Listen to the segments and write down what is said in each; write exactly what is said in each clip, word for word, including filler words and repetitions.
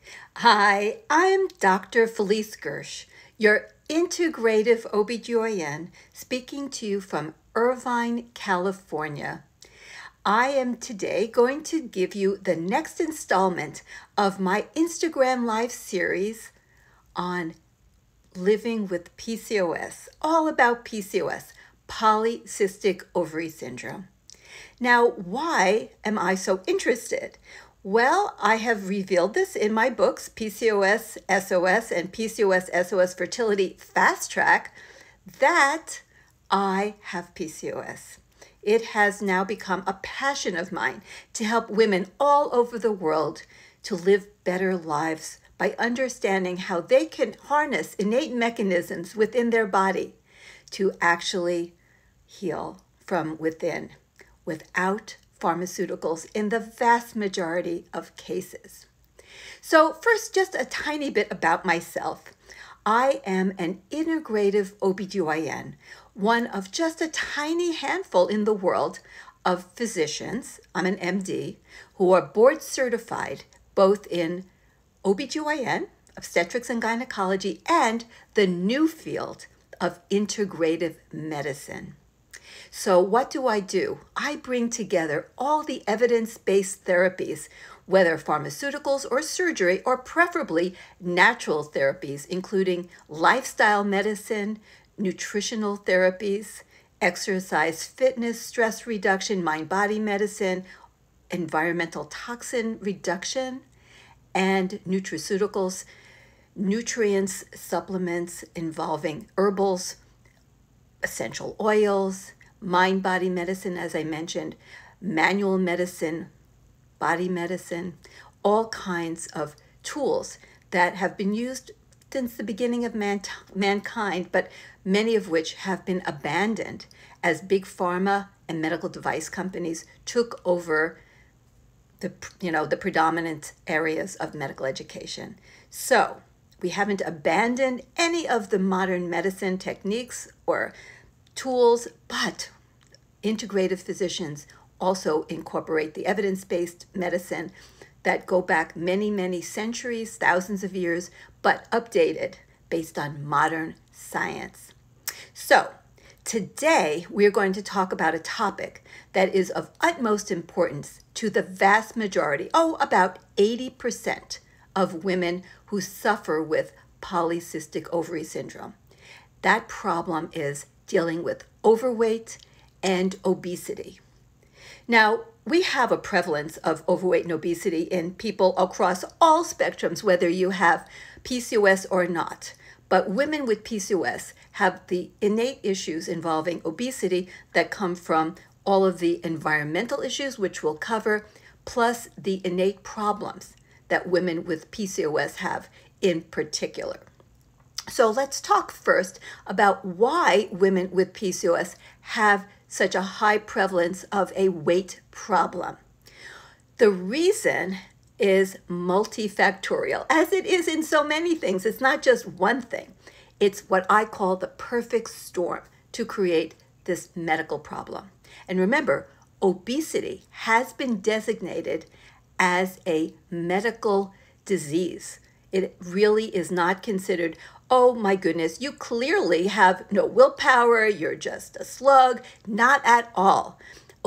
Hi, I'm Doctor Felice Gersh, your integrative O B G Y N, speaking to you from Irvine, California. I am today going to give you the next installment of my Instagram Live series on living with P C O S, all about P C O S, polycystic ovary syndrome. Now, why am I so interested? Well, I have revealed this in my books, P C O S, S O S, and P C O S, S O S Fertility Fast Track, that I have P C O S. It has now become a passion of mine to help women all over the world to live better lives by understanding how they can harness innate mechanisms within their body to actually heal from within without pharmaceuticals in the vast majority of cases. So first, just a tiny bit about myself. I am an integrative O B G Y N, one of just a tiny handful in the world of physicians, I'm an M D, who are board certified both in O B G Y N, obstetrics and gynecology, and the new field of integrative medicine. So what do I do? I bring together all the evidence-based therapies, whether pharmaceuticals or surgery, or preferably natural therapies, including lifestyle medicine, nutritional therapies, exercise, fitness, stress reduction, mind-body medicine, environmental toxin reduction, and nutraceuticals, nutrients, supplements involving herbals, essential oils, mind-body medicine, as I mentioned, manual medicine, body medicine, all kinds of tools that have been used since the beginning of man mankind, but many of which have been abandoned as big pharma and medical device companies took over the, you know, the predominant areas of medical education. So we haven't abandoned any of the modern medicine techniques or tools, but integrative physicians also incorporate the evidence-based medicine that go back many, many centuries, thousands of years, but updated based on modern science. So today we're going to talk about a topic that is of utmost importance to the vast majority, oh, about eighty percent of women who suffer with polycystic ovary syndrome. That problem is dealing with overweight and obesity. Now, we have a prevalence of overweight and obesity in people across all spectrums, whether you have P C O S or not. But women with P C O S have the innate issues involving obesity that come from all of the environmental issues, which we'll cover, plus the innate problems that women with P C O S have in particular. So let's talk first about why women with P C O S have such a high prevalence of a weight problem. The reason is multifactorial, as it is in so many things. It's not just one thing. It's what I call the perfect storm to create this medical problem. And remember, obesity has been designated as a medical disease. It really is not considered, oh my goodness, you clearly have no willpower, you're just a slug. Not at all.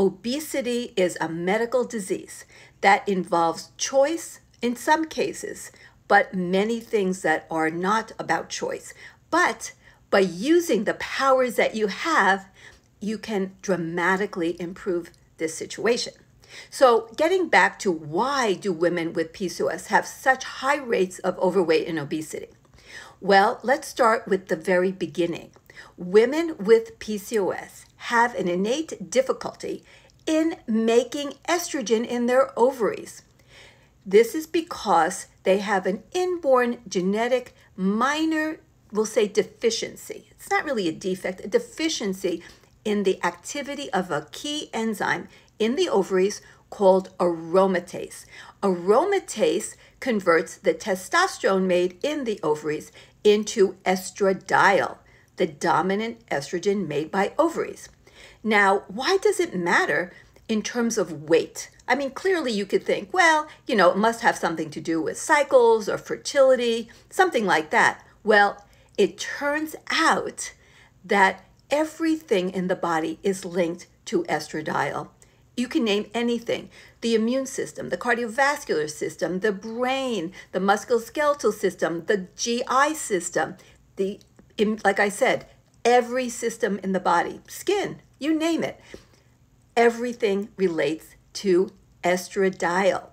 Obesity is a medical disease that involves choice in some cases, but many things that are not about choice. But by using the powers that you have, you can dramatically improve this situation. So getting back to why do women with P C O S have such high rates of overweight and obesity? Well, let's start with the very beginning. Women with P C O S have an innate difficulty in making estrogen in their ovaries. This is because they have an inborn genetic minor, we'll say deficiency. It's not really a defect, a deficiency in the activity of a key enzyme in the ovaries called aromatase. Aromatase converts the testosterone made in the ovaries into estradiol, the dominant estrogen made by ovaries. Now, why does it matter in terms of weight. I mean, clearly you could think, well, you know, it must have something to do with cycles or fertility, something like that. Well, it turns out that everything in the body is linked to estradiol. You can name anything: the immune system, the cardiovascular system, the brain, the musculoskeletal system, the G I system, the, like I said, every system in the body, skin, you name it. Everything relates to estradiol.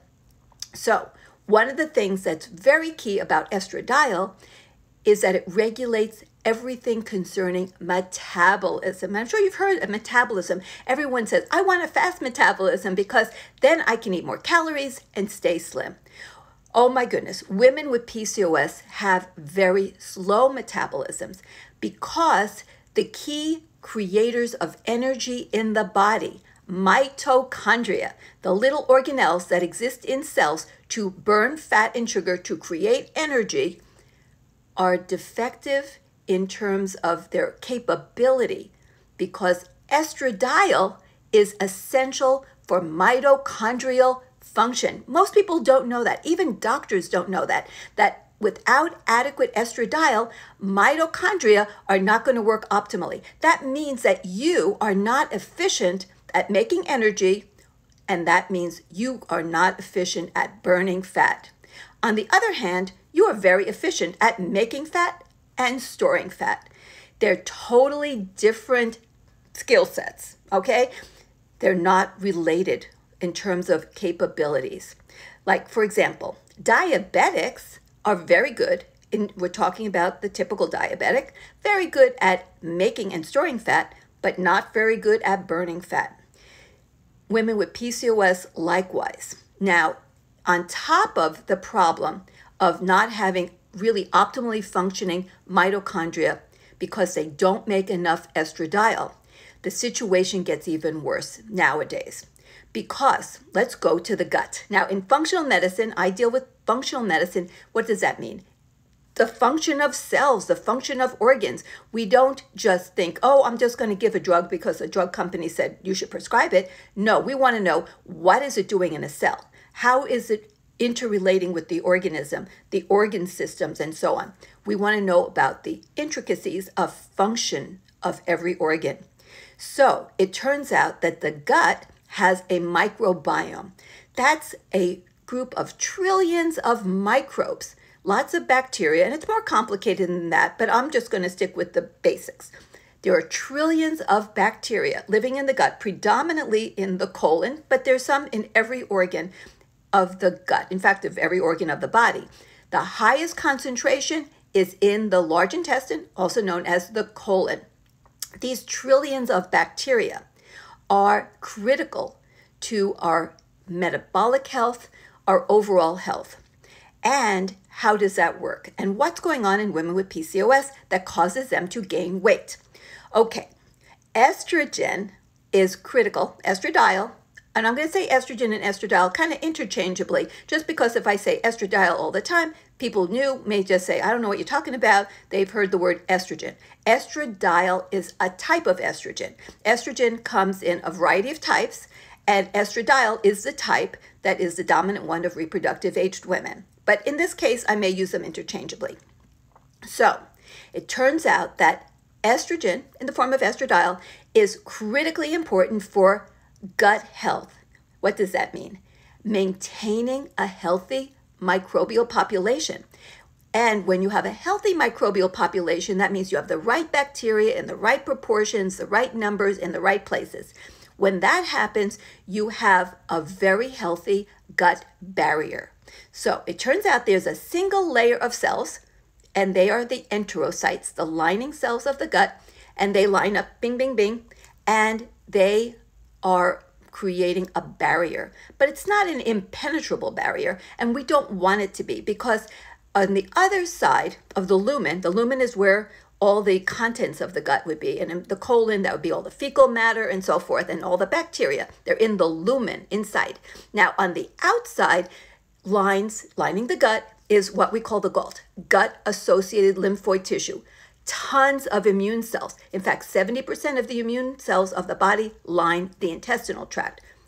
So one of the things that's very key about estradiol is that it regulates everything concerning metabolism. I'm sure you've heard of metabolism. Everyone says, I want a fast metabolism because then I can eat more calories and stay slim. Oh my goodness, women with P C O S have very slow metabolisms because the key creators of energy in the body, mitochondria, the little organelles that exist in cells to burn fat and sugar to create energy, are defective in terms of their capability because estradiol is essential for mitochondrial function. Most people don't know that. Even doctors don't know that, that without adequate estradiol, mitochondria are not going to work optimally. That means that you are not efficient at making energy, and that means you are not efficient at burning fat. On the other hand, you are very efficient at making fat and storing fat. They're totally different skill sets, okay? They're not related in terms of capabilities. Like, for example, diabetics are very good, in, we're talking about the typical diabetic, very good at making and storing fat, but not very good at burning fat. Women with P C O S likewise. Now, on top of the problem of not having really optimally functioning mitochondria because they don't make enough estradiol, the situation gets even worse nowadays. Because let's go to the gut. Now, in functional medicine, I deal with functional medicine. What does that mean? The function of cells, the function of organs. We don't just think, oh, I'm just going to give a drug because a drug company said you should prescribe it. No, we want to know, what is it doing in a cell? How is it interrelating with the organism, the organ systems, and so on? We want to know about the intricacies of function of every organ. So it turns out that the gut has a microbiome. That's a group of trillions of microbes, lots of bacteria, and it's more complicated than that, but I'm just going to stick with the basics. There are trillions of bacteria living in the gut, predominantly in the colon, but there's some in every organ of the gut, in fact, of every organ of the body. The highest concentration is in the large intestine, also known as the colon. These trillions of bacteria are critical to our metabolic health, our overall health. And how does that work? And what's going on in women with P C O S that causes them to gain weight? Okay, estrogen is critical, estradiol, and I'm going to say estrogen and estradiol kind of interchangeably, just because if I say estradiol all the time, people new may just say, I don't know what you're talking about. They've heard the word estrogen. Estradiol is a type of estrogen. Estrogen comes in a variety of types, and estradiol is the type that is the dominant one of reproductive aged women. But in this case, I may use them interchangeably. So it turns out that estrogen, in the form of estradiol, is critically important for gut health. What does that mean? Maintaining a healthy microbial population. And when you have a healthy microbial population, that means you have the right bacteria in the right proportions, the right numbers in the right places. When that happens, you have a very healthy gut barrier. So it turns out there's a single layer of cells, and they are the enterocytes, the lining cells of the gut, and they line up, bing, bing, bing, and they are creating a barrier. But it's not an impenetrable barrier, and we don't want it to be, because on the other side of the lumen, the lumen is where all the contents of the gut would be, and in the colon, that would be all the fecal matter and so forth, and all the bacteria. They're in the lumen inside. Now, on the outside, lines lining the gut is what we call the G A L T, gut-associated lymphoid tissue. Tons of immune cells. In fact, seventy percent of the immune cells of the body line the intestinal tract.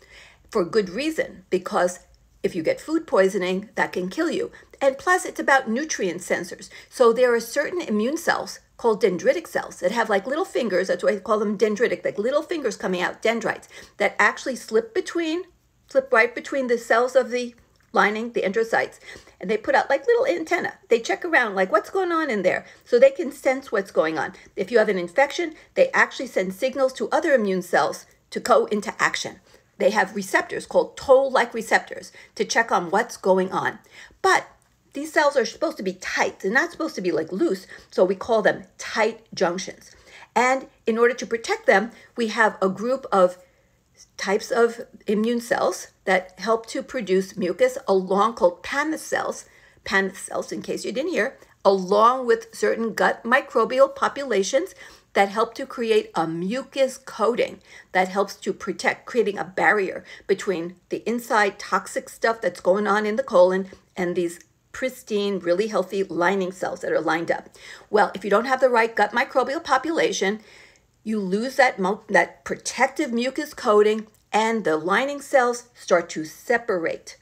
for good reason, because if you get food poisoning, that can kill you. And plus, it's about nutrient sensors. So there are certain immune cells called dendritic cells that have like little fingers. That's why I call them dendritic, like little fingers coming out, dendrites, that actually slip between, slip right between the cells of the lining, the enterocytes, and they put out like little antenna. They check around like what's going on in there, so they can sense what's going on. If you have an infection, they actually send signals to other immune cells to go into action. They have receptors called toll-like receptors to check on what's going on. But these cells are supposed to be tight. They're not supposed to be like loose, so we call them tight junctions. And in order to protect them, we have a group of types of immune cells that help to produce mucus, along called Paneth cells, Paneth cells in case you didn't hear, along with certain gut microbial populations that help to create a mucus coating that helps to protect, creating a barrier between the inside toxic stuff that's going on in the colon and these pristine, really healthy lining cells that are lined up. Well, if you don't have the right gut microbial population, you lose that, that protective mucus coating, and the lining cells start to separate.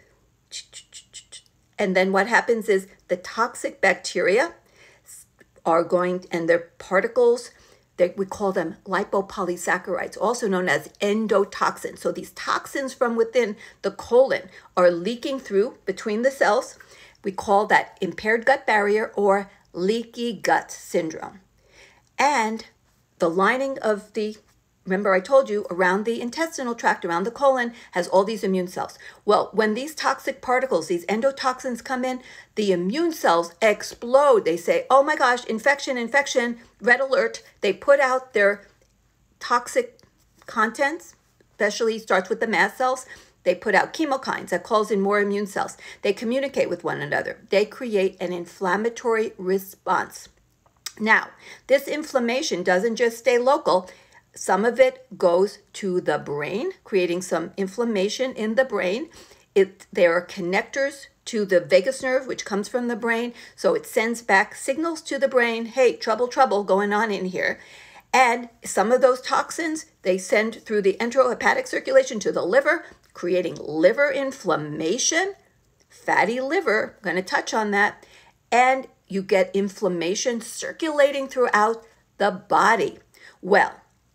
And then what happens is the toxic bacteria are going, and their particles, they, we call them lipopolysaccharides, also known as endotoxins. So these toxins from within the colon are leaking through between the cells. We call that impaired gut barrier or leaky gut syndrome. And the lining of the, remember I told you, around the intestinal tract, around the colon, has all these immune cells. Well, when these toxic particles, these endotoxins come in, the immune cells explode. They say, oh my gosh, infection, infection, red alert. They put out their toxic contents, especially starts with the mast cells. They put out chemokines that calls in more immune cells. They communicate with one another. They create an inflammatory response. Now, this inflammation doesn't just stay local. Some of it goes to the brain, creating some inflammation in the brain. It, there are connectors to the vagus nerve, which comes from the brain. So it sends back signals to the brain, hey, trouble, trouble going on in here. And some of those toxins, they send through the enterohepatic circulation to the liver, creating liver inflammation, fatty liver, I'm going to touch on that, and you get inflammation circulating throughout the body. Well,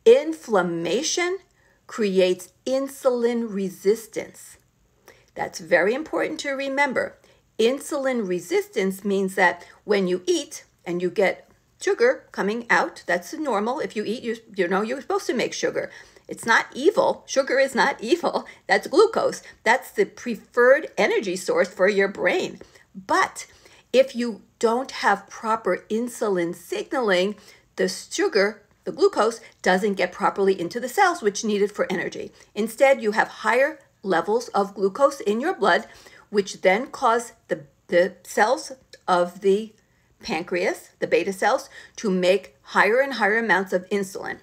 inflammation creates insulin resistance. That's very important to remember. Insulin resistance means that when you eat and you get sugar coming out, that's normal. If you eat, you, you know, you're supposed to make sugar. It's not evil. Sugar is not evil. That's glucose. That's the preferred energy source for your brain. But if you don't have proper insulin signaling, the sugar, the glucose, doesn't get properly into the cells, which need it for energy. Instead, you have higher levels of glucose in your blood, which then cause the, the cells of the pancreas, the beta cells, to make higher and higher amounts of insulin,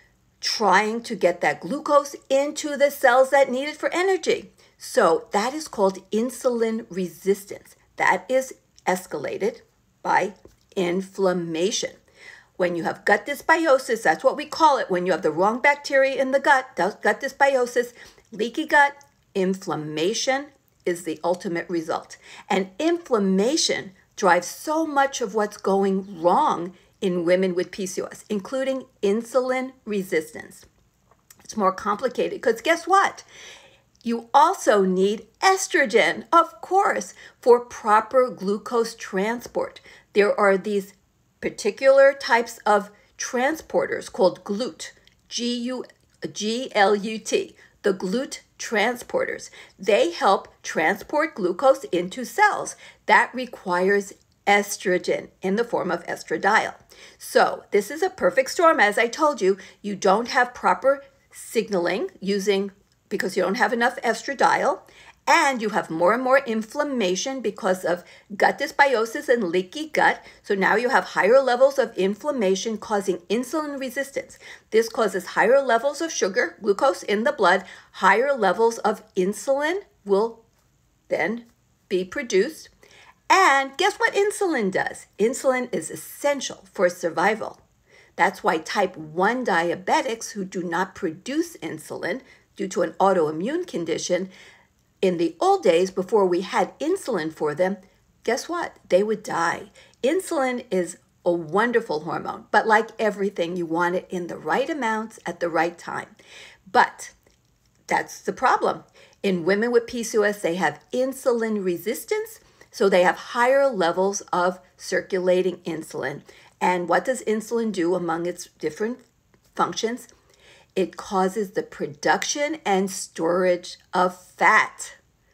trying to get that glucose into the cells that need it for energy. So that is called insulin resistance. That is escalated by inflammation. When you have gut dysbiosis, that's what we call it. When you have the wrong bacteria in the gut, gut dysbiosis, leaky gut, inflammation is the ultimate result. And inflammation drives so much of what's going wrong in women with P C O S, including insulin resistance. It's more complicated because guess what? You also need estrogen, of course, for proper glucose transport. There are these particular types of transporters called GLUT, G U G L U T, the GLUT transporters. They help transport glucose into cells. That requires estrogen in the form of estradiol. So this is a perfect storm. As I told you, you don't have proper signaling using because you don't have enough estradiol, and you have more and more inflammation because of gut dysbiosis and leaky gut. So now you have higher levels of inflammation causing insulin resistance. This causes higher levels of sugar, glucose in the blood. Higher levels of insulin will then be produced. And guess what insulin does? Insulin is essential for survival. That's why type one diabetics who do not produce insulin due to an autoimmune condition, in the old days, before we had insulin for them, guess what? They would die. Insulin is a wonderful hormone, but like everything, you want it in the right amounts at the right time. But that's the problem. In women with P C O S, they have insulin resistance, so they have higher levels of circulating insulin. And what does insulin do among its different functions? It causes the production and storage of fat.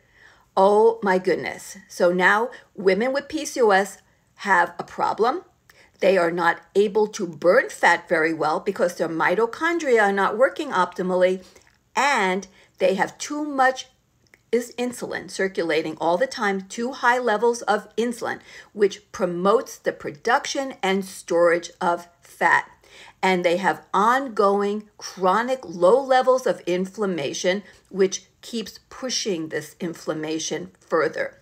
Oh my goodness. So now women with P C O S have a problem. They are not able to burn fat very well because their mitochondria are not working optimally, and they have too much is insulin circulating all the time, too high levels of insulin, which promotes the production and storage of fat. And they have ongoing chronic low levels of inflammation, which keeps pushing this inflammation further.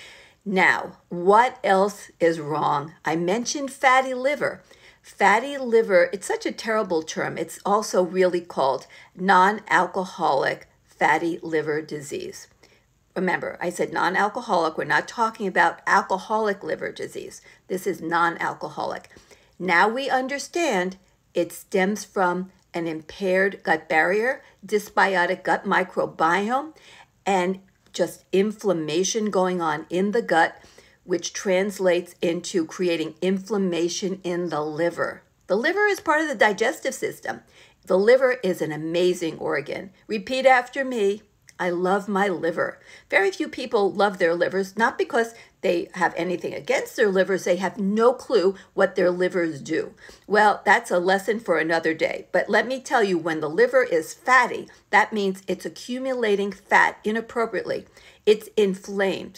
Now, what else is wrong? I mentioned fatty liver. Fatty liver, it's such a terrible term. It's also really called non-alcoholic fatty liver disease. Remember, I said non-alcoholic. We're not talking about alcoholic liver disease. This is non-alcoholic. Now we understand it stems from an impaired gut barrier, dysbiotic gut microbiome, and just inflammation going on in the gut, which translates into creating inflammation in the liver. The liver is part of the digestive system. The liver is an amazing organ. Repeat after me. I love my liver. Very few people love their livers, not because they have anything against their livers. They have no clue what their livers do. Well, that's a lesson for another day. But let me tell you, when the liver is fatty, that means it's accumulating fat inappropriately. It's inflamed.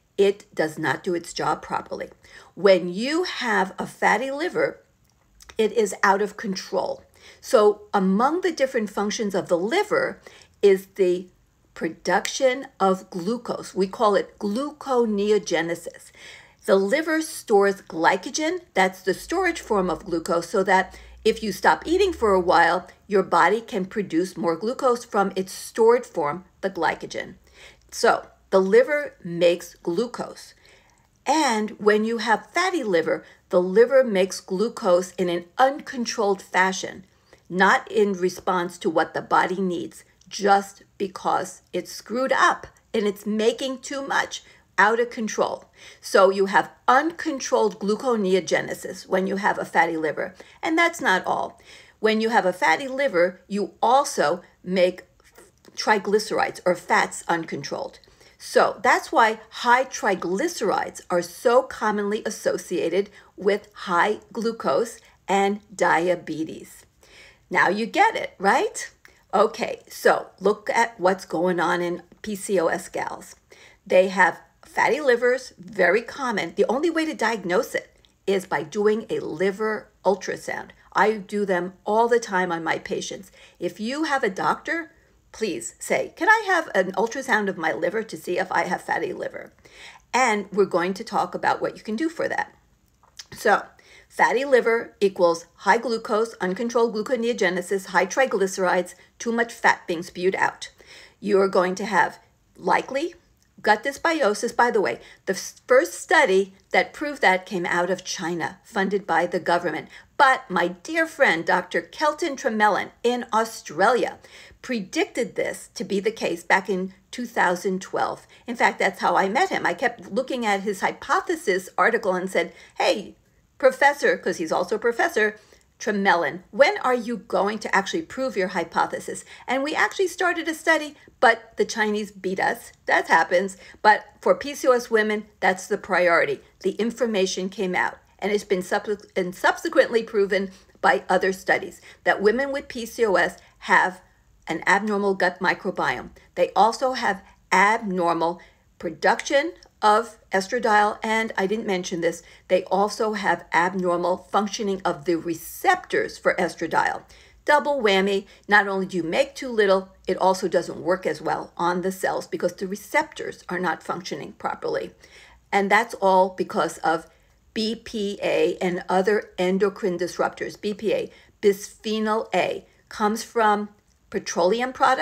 It does not do its job properly. When you have a fatty liver, it is out of control. So among the different functions of the liver is the production of glucose. We call it gluconeogenesis. The liver stores glycogen, that's the storage form of glucose, so that if you stop eating for a while, your body can produce more glucose from its stored form, the glycogen. So the liver makes glucose. And when you have fatty liver, the liver makes glucose in an uncontrolled fashion, not in response to what the body needs, just because it's screwed up and it's making too much, out of control. So you have uncontrolled gluconeogenesis when you have a fatty liver. And that's not all. When you have a fatty liver, you also make triglycerides or fats uncontrolled. So that's why high triglycerides are so commonly associated with high glucose and diabetes. Now you get it, right? Okay, so look at what's going on in P C O S gals. They have fatty livers, very common. The only way to diagnose it is by doing a liver ultrasound. I do them all the time on my patients. If you have a doctor, please say, can I have an ultrasound of my liver to see if I have fatty liver? And we're going to talk about what you can do for that. So, fatty liver equals high glucose, uncontrolled gluconeogenesis, high triglycerides, too much fat being spewed out. You are going to have likely gut dysbiosis. By the way, the first study that proved that came out of China, funded by the government. But my dear friend, Doctor Kelton Tremelin in Australia, predicted this to be the case back in two thousand twelve. In fact, that's how I met him. I kept looking at his hypothesis article and said, hey, Professor, because he's also a professor, Tremelin, when are you going to actually prove your hypothesis? And we actually started a study, but the Chinese beat us. That happens. But for P C O S women, that's the priority. The information came out, and it's been subse- and subsequently proven by other studies that women with P C O S have an abnormal gut microbiome. They also have abnormal production of estradiol, and I didn't mention this, they also have abnormal functioning of the receptors for estradiol. Double whammy, not only do you make too little, it also doesn't work as well on the cells because the receptors are not functioning properly. And that's all because of B P A and other endocrine disruptors. B P A, bisphenol A, comes from petroleum products,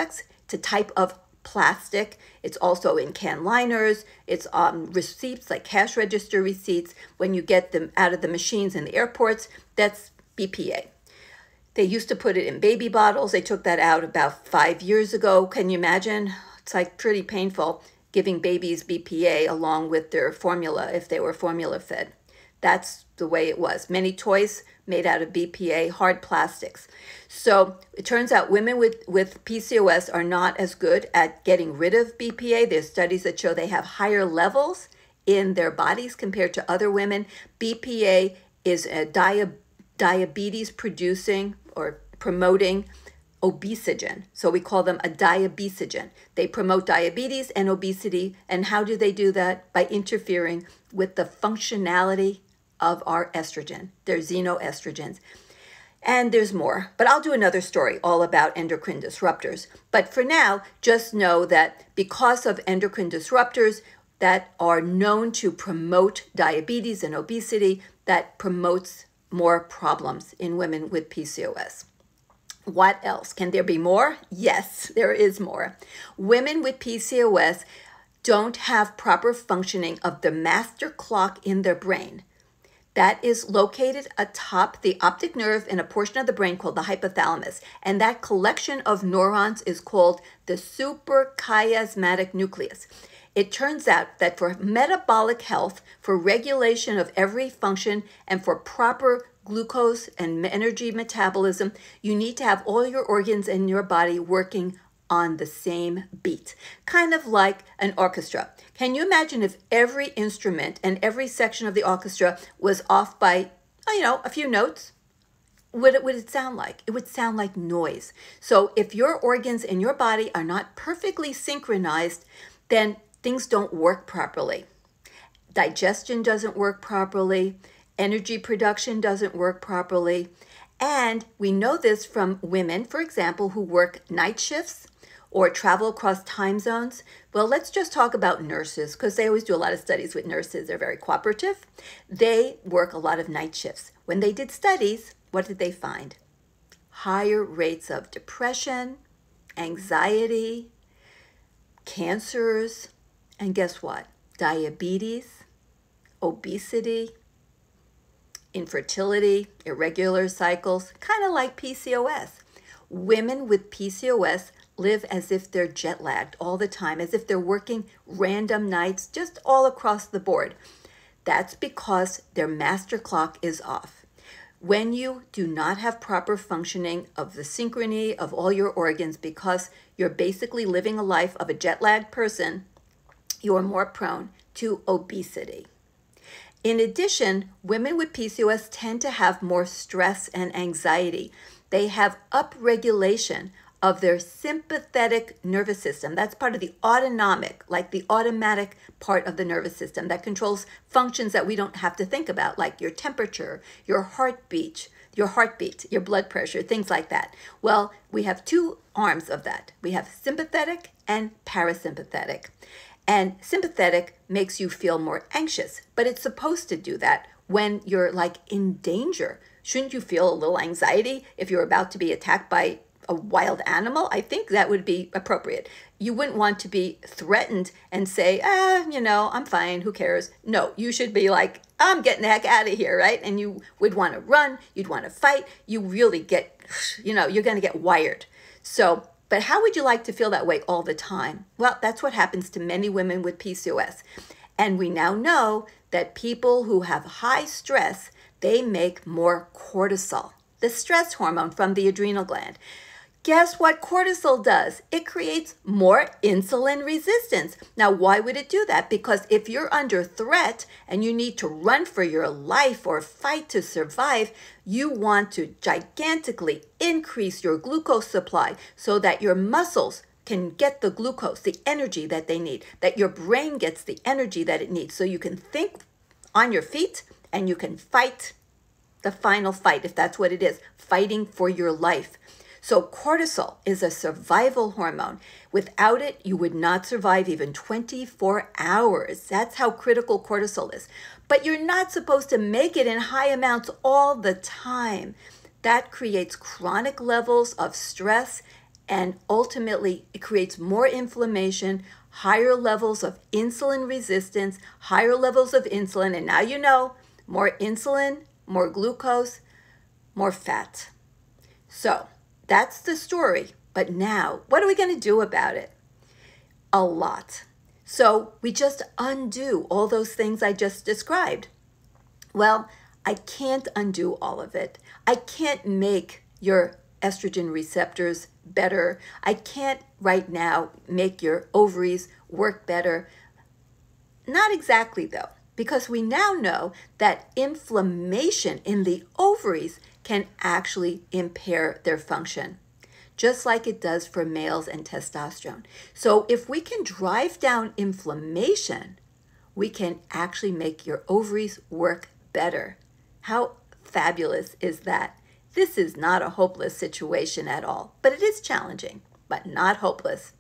It's a type of plastic. It's also in can liners. It's on receipts, like cash register receipts. When you get them out of the machines in the airports, that's B P A. They used to put it in baby bottles. They took that out about five years ago. Can you imagine? It's like pretty painful giving babies B P A along with their formula if they were formula fed. That's the way it was. Many toys made out of B P A, hard plastics. So it turns out women with, with P C O S are not as good at getting rid of B P A. There's studies that show they have higher levels in their bodies compared to other women. B P A is a dia diabetes producing or promoting obesogen. So we call them a diabesogen. They promote diabetes and obesity. And how do they do that? By interfering with the functionality of our estrogen. They're xenoestrogens. And there's more, but I'll do another story all about endocrine disruptors. But for now, just know that because of endocrine disruptors that are known to promote diabetes and obesity, that promotes more problems in women with P C O S. What else? Can there be more? Yes, there is more. Women with P C O S don't have proper functioning of the master clock in their brain. That is located atop the optic nerve in a portion of the brain called the hypothalamus. And that collection of neurons is called the suprachiasmatic nucleus. It turns out that for metabolic health, for regulation of every function, and for proper glucose and energy metabolism, you need to have all your organs in your body working on the same beat, kind of like an orchestra. Can you imagine if every instrument and every section of the orchestra was off by, you know, a few notes? What it would it sound like? It would sound like noise. So if your organs in your body are not perfectly synchronized, then things don't work properly. Digestion doesn't work properly. Energy production doesn't work properly. And we know this from women, for example, who work night shifts or travel across time zones. Well, let's just talk about nurses, because they always do a lot of studies with nurses. They're very cooperative. They work a lot of night shifts. When they did studies, what did they find? Higher rates of depression, anxiety, cancers, and guess what? Diabetes, obesity, infertility, irregular cycles, kind of like P C O S. Women with P C O S live as if they're jet lagged all the time, as if they're working random nights just all across the board. That's because their master clock is off. When you do not have proper functioning of the synchrony of all your organs, because you're basically living a life of a jet lagged person, you're more prone to obesity. In addition, women with P C O S tend to have more stress and anxiety. They have upregulation of their sympathetic nervous system. That's part of the autonomic, like the automatic part of the nervous system that controls functions that we don't have to think about, like your temperature, your heartbeat, your heartbeat, your blood pressure, things like that. Well, we have two arms of that. We have sympathetic and parasympathetic. And sympathetic makes you feel more anxious, but it's supposed to do that when you're like in danger. Shouldn't you feel a little anxiety if you're about to be attacked by a wild animal? I think that would be appropriate. You wouldn't want to be threatened and say, ah, you know, I'm fine, who cares? No, you should be like, I'm getting the heck out of here, right? And you would want to run, you'd want to fight, you really get, you know, you're going to get wired. So, but how would you like to feel that way all the time? Well, that's what happens to many women with P C O S. And we now know that people who have high stress, they make more cortisol, the stress hormone from the adrenal gland. Guess what cortisol does? It creates more insulin resistance. Now, why would it do that? Because if you're under threat and you need to run for your life or fight to survive, you want to gigantically increase your glucose supply so that your muscles can get the glucose, the energy that they need, that your brain gets the energy that it needs so you can think on your feet and you can fight the final fight, if that's what it is, fighting for your life. So cortisol is a survival hormone. Without it, you would not survive even twenty-four hours. That's how critical cortisol is. But you're not supposed to make it in high amounts all the time. That creates chronic levels of stress and ultimately it creates more inflammation, higher levels of insulin resistance, higher levels of insulin, and now you know, more insulin, more glucose, more fat. So that's the story. But now, what are we going to do about it? A lot. So we just undo all those things I just described. Well, I can't undo all of it. I can't make your estrogen receptors better. I can't right now make your ovaries work better. Not exactly though, because we now know that inflammation in the ovaries can actually impair their function, just like it does for males and testosterone. So if we can drive down inflammation, we can actually make your ovaries work better. How fabulous is that? This is not a hopeless situation at all, but it is challenging, but not hopeless.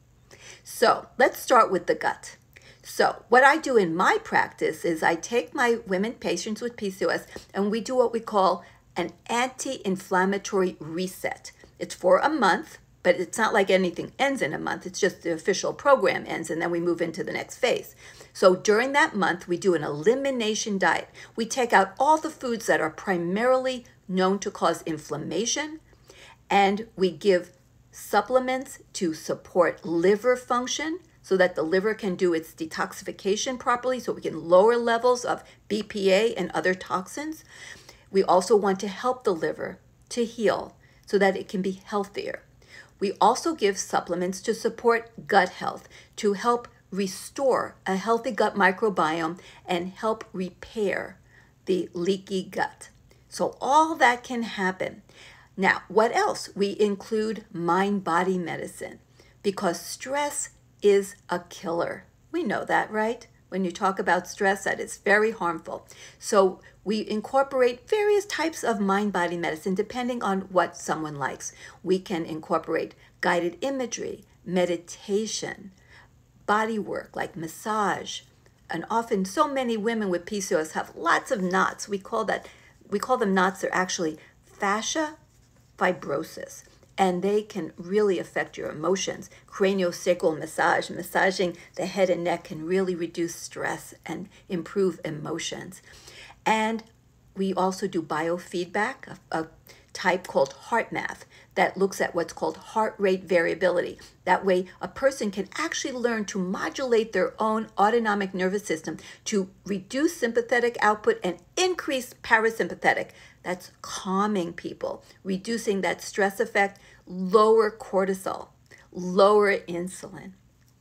So let's start with the gut. So what I do in my practice is I take my women patients with P C O S and we do what we call an anti-inflammatory reset. It's for a month, but it's not like anything ends in a month. It's just the official program ends and then we move into the next phase. So during that month, we do an elimination diet. We take out all the foods that are primarily known to cause inflammation, and we give supplements to support liver function so that the liver can do its detoxification properly so we can lower levels of B P A and other toxins. We also want to help the liver to heal so that it can be healthier. We also give supplements to support gut health, to help restore a healthy gut microbiome and help repair the leaky gut. So all that can happen. Now, what else? We include mind-body medicine because stress is a killer. We know that, right? When you talk about stress, that is very harmful. So we incorporate various types of mind-body medicine depending on what someone likes. We can incorporate guided imagery, meditation, body work like massage. And often so many women with P C O S have lots of knots. We call that, we call them knots. They're actually fascia fibrosis. And they can really affect your emotions. Craniosacral massage, massaging the head and neck can really reduce stress and improve emotions. And we also do biofeedback, a, a type called heart math that looks at what's called heart rate variability. That way a person can actually learn to modulate their own autonomic nervous system to reduce sympathetic output and increase parasympathetic. That's calming people, reducing that stress effect, lower cortisol, lower insulin.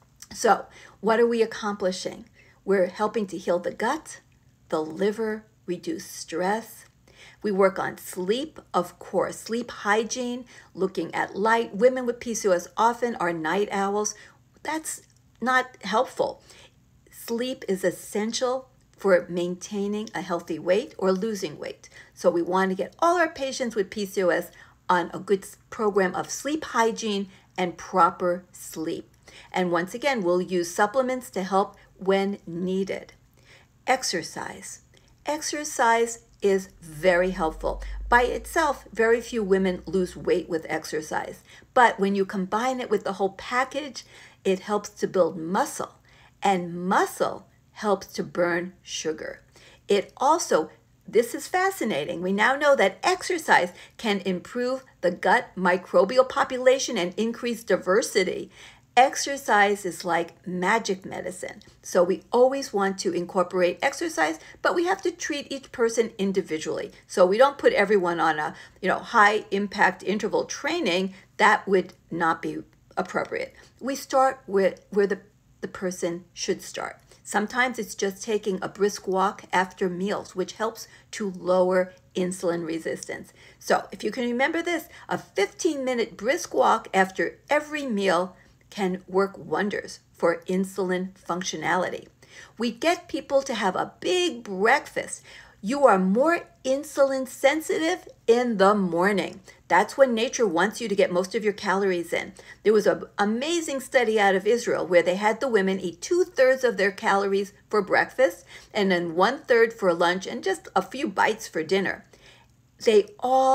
So what are we accomplishing? We're helping to heal the gut, the liver, reduce stress. We work on sleep, of course, sleep hygiene, looking at light. Women with P C O S often are night owls. That's not helpful. Sleep is essential for maintaining a healthy weight or losing weight. So we want to get all our patients with P C O S on a good program of sleep hygiene and proper sleep. And once again, we'll use supplements to help when needed. Exercise. Exercise is very helpful. By itself, very few women lose weight with exercise. But when you combine it with the whole package, it helps to build muscle. And muscle helps to burn sugar. It also, this is fascinating. We now know that exercise can improve the gut microbial population and increase diversity. Exercise is like magic medicine. So we always want to incorporate exercise, but we have to treat each person individually. So we don't put everyone on a, you know, high impact interval training. That would not be appropriate. We start with where the, the person should start. Sometimes it's just taking a brisk walk after meals, which helps to lower insulin resistance. So if you can remember this, a fifteen minute brisk walk after every meal can work wonders for insulin functionality. We get people to have a big breakfast. You are more insulin sensitive in the morning. That's when nature wants you to get most of your calories in. There was an amazing study out of Israel where they had the women eat two-thirds of their calories for breakfast and then one-third for lunch and just a few bites for dinner. They all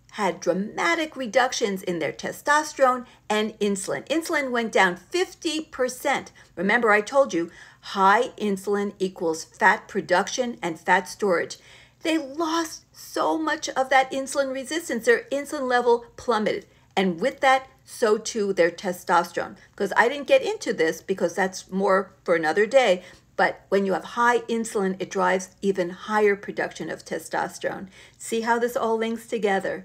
had dramatic reductions in their testosterone and insulin. Insulin went down fifty percent. Remember, I told you high insulin equals fat production and fat storage. They lost so much of that insulin resistance. Their insulin level plummeted. And with that, so too their testosterone. Because I didn't get into this because that's more for another day. But when you have high insulin, it drives even higher production of testosterone. See how this all links together?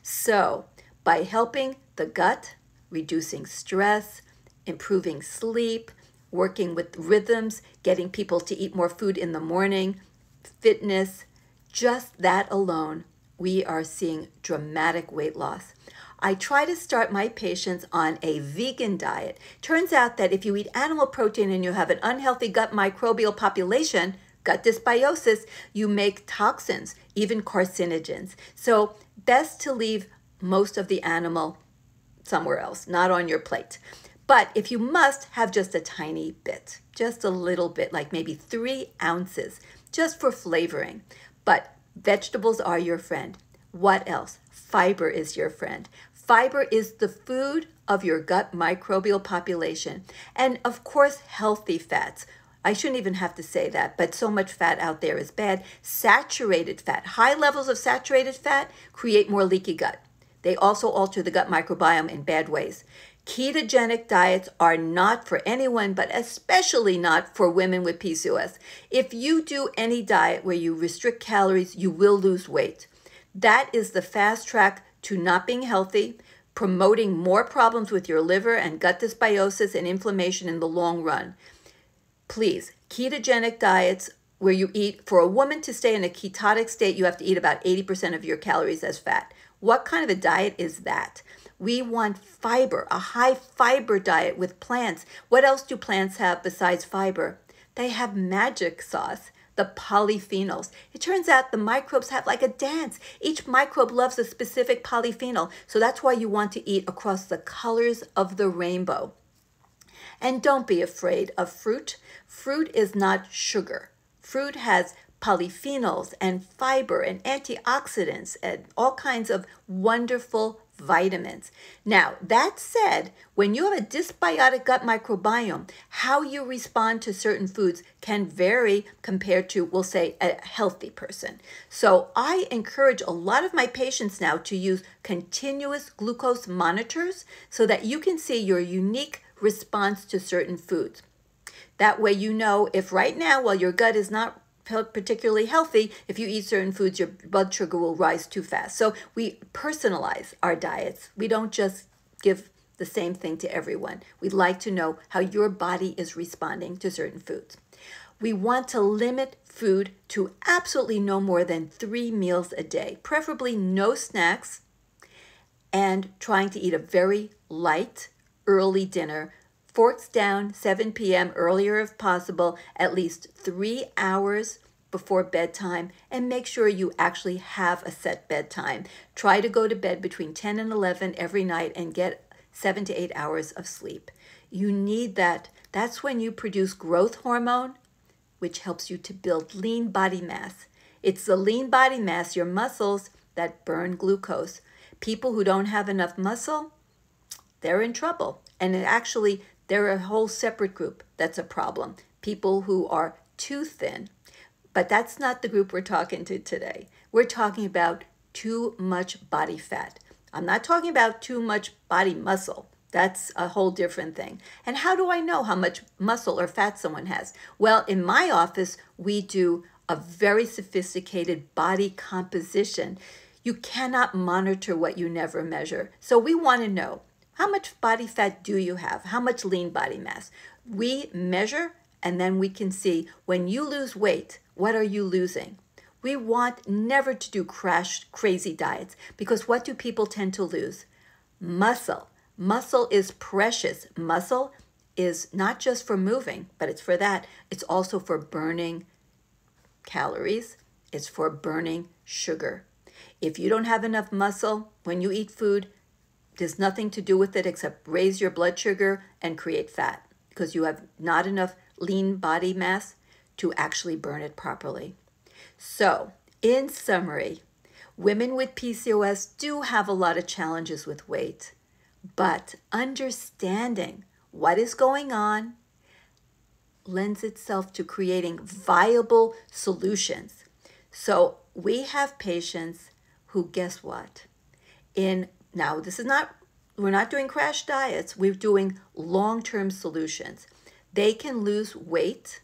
So by helping the gut, reducing stress, improving sleep, working with rhythms, getting people to eat more food in the morning, fitness, just that alone, we are seeing dramatic weight loss. I try to start my patients on a vegan diet. Turns out that if you eat animal protein and you have an unhealthy gut microbial population, gut dysbiosis, you make toxins, even carcinogens. So best to leave most of the animal somewhere else, not on your plate. But if you must, have just a tiny bit, just a little bit, like maybe three ounces, just for flavoring. But vegetables are your friend. What else? Fiber is your friend. Fiber is the food of your gut microbial population. And of course, healthy fats. I shouldn't even have to say that, but so much fat out there is bad. Saturated fat, high levels of saturated fat create more leaky gut. They also alter the gut microbiome in bad ways. Ketogenic diets are not for anyone, but especially not for women with P C O S. If you do any diet where you restrict calories, you will lose weight. That is the fast track to not being healthy, promoting more problems with your liver and gut dysbiosis and inflammation in the long run. Please, ketogenic diets where you eat, for a woman to stay in a ketotic state, you have to eat about eighty percent of your calories as fat. What kind of a diet is that? We want fiber, a high fiber diet with plants. What else do plants have besides fiber? They have magic sauce, the polyphenols. It turns out the microbes have like a dance. Each microbe loves a specific polyphenol. So that's why you want to eat across the colors of the rainbow. And don't be afraid of fruit. Fruit is not sugar. Fruit has polyphenols and fiber and antioxidants and all kinds of wonderful vitamins. Now, that said, when you have a dysbiotic gut microbiome, how you respond to certain foods can vary compared to, we'll say, a healthy person. So I encourage a lot of my patients now to use continuous glucose monitors so that you can see your unique response to certain foods. That way you know if right now, while your gut is not particularly healthy, if you eat certain foods, your blood sugar will rise too fast. So we personalize our diets. We don't just give the same thing to everyone. We'd like to know how your body is responding to certain foods. We want to limit food to absolutely no more than three meals a day, preferably no snacks, and trying to eat a very light, early dinner. Forks down, seven p m earlier if possible, at least three hours before bedtime, and make sure you actually have a set bedtime. Try to go to bed between ten and eleven every night and get seven to eight hours of sleep. You need that. That's when you produce growth hormone, which helps you to build lean body mass. It's the lean body mass, your muscles, that burn glucose. People who don't have enough muscle, they're in trouble. And it actually, they're a whole separate group that's a problem. People who are too thin. But that's not the group we're talking to today. We're talking about too much body fat. I'm not talking about too much body muscle. That's a whole different thing. And how do I know how much muscle or fat someone has? Well, in my office, we do a very sophisticated body composition. You cannot monitor what you never measure. So we want to know, how much body fat do you have? How much lean body mass? We measure, and then we can see when you lose weight, what are you losing? We want never to do crash crazy diets, because what do people tend to lose? Muscle. Muscle is precious. Muscle is not just for moving, but it's for that. It's also for burning calories. It's for burning sugar. If you don't have enough muscle when you eat food, there's nothing to do with it except raise your blood sugar and create fat, because you have not enough lean body mass to actually burn it properly. So, in summary, Women with P C O S do have a lot of challenges with weight, but understanding what is going on lends itself to creating viable solutions. So we have patients who, guess what? In now, this is not, we're not doing crash diets, we're doing long-term solutions. They can lose weight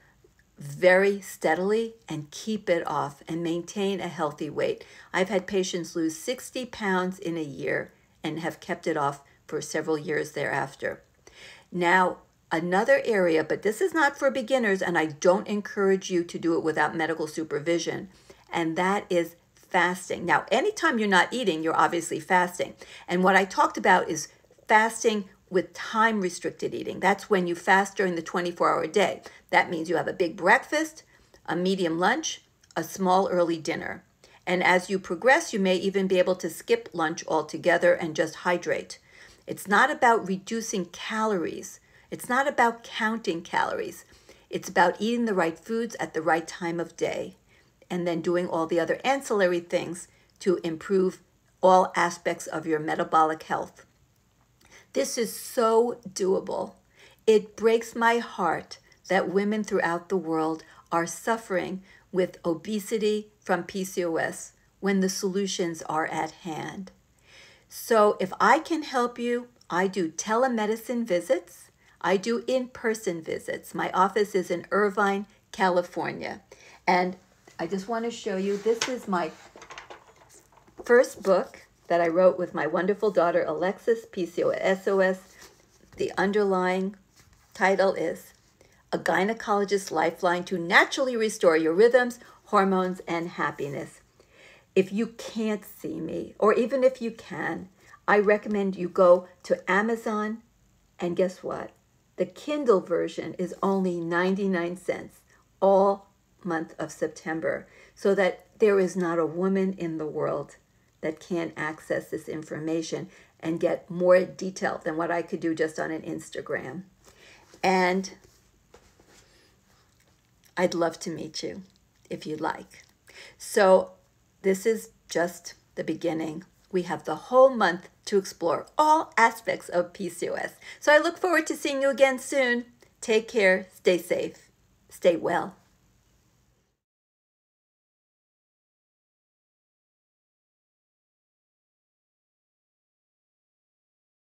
very steadily and keep it off and maintain a healthy weight. I've had patients lose sixty pounds in a year and have kept it off for several years thereafter. Now, another area, but this is not for beginners, and I don't encourage you to do it without medical supervision, and that is fasting. Now, anytime you're not eating, you're obviously fasting. And what I talked about is fasting with time-restricted eating. That's when you fast during the twenty-four hour day. That means you have a big breakfast, a medium lunch, a small early dinner. And as you progress, you may even be able to skip lunch altogether and just hydrate. It's not about reducing calories. It's not about counting calories. It's about eating the right foods at the right time of day and then doing all the other ancillary things to improve all aspects of your metabolic health. This is so doable. It breaks my heart that women throughout the world are suffering with obesity from P C O S when the solutions are at hand. So if I can help you, I do telemedicine visits. I do in-person visits. My office is in Irvine, California. And I just want to show you, this is my first book that I wrote with my wonderful daughter, Alexis, P C O S. The underlying title is A Gynecologist's Lifeline to Naturally Restore Your Rhythms, Hormones, and Happiness. If you can't see me, or even if you can, I recommend you go to Amazon, and guess what? The Kindle version is only ninety-nine cents all month of September, so that there is not a woman in the world that can't access this information and get more detail than what I could do just on an Instagram. And I'd love to meet you if you'd like. So this is just the beginning. We have the whole month to explore all aspects of P C O S. So I look forward to seeing you again soon. Take care, stay safe, stay well.